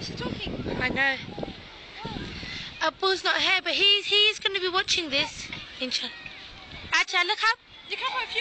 she's talking. I know. Abu's not here, but he's going to be watching this. Acha, look up. You can't